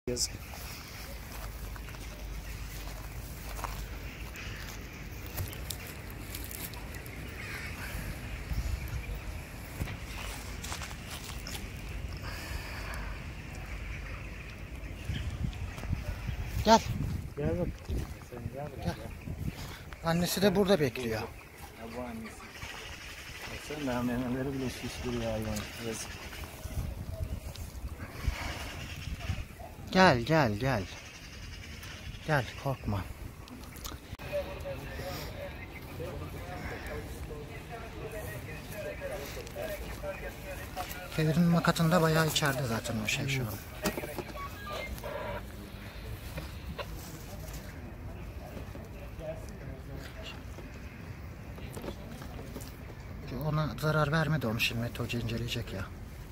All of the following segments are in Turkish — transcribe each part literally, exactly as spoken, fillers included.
Yazık. Gel. Gel bak. Sen gel buraya. Gel. Annesi de burada bekliyor. Ya bu annesi. Sen de memeleri bile şiştiriyor hayvan. Yazık. Gel gel gel. Gel korkma. Devrin makatında bayağı içeride zaten o şey şu an. Ona zarar vermedi, onu şimdi Mete Hoca inceleyecek ya.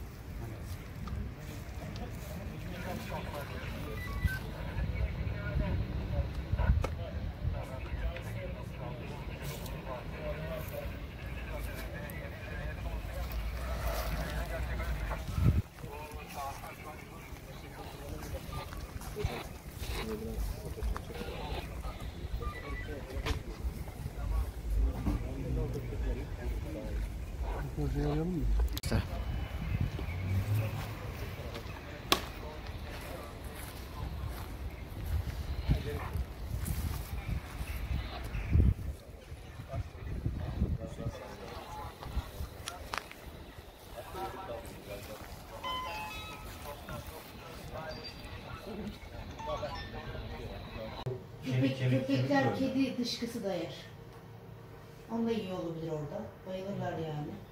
İşte. Köpek, köpekler kedi dışkısı da yer. Onu da iyi olabilir orada. Bayılırlar yani.